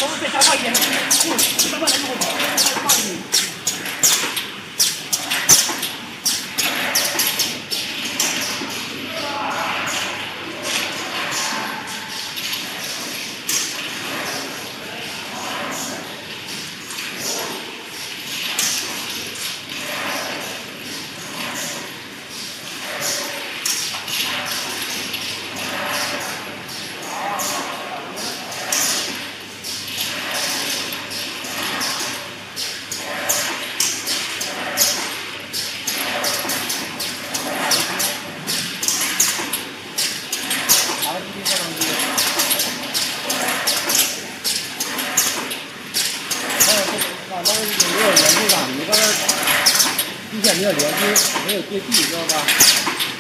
稍微再加快一点，慢慢来就会跑，慢一点。 那个没有连续感，你刚才之前没有连续，没有接地，知道吧？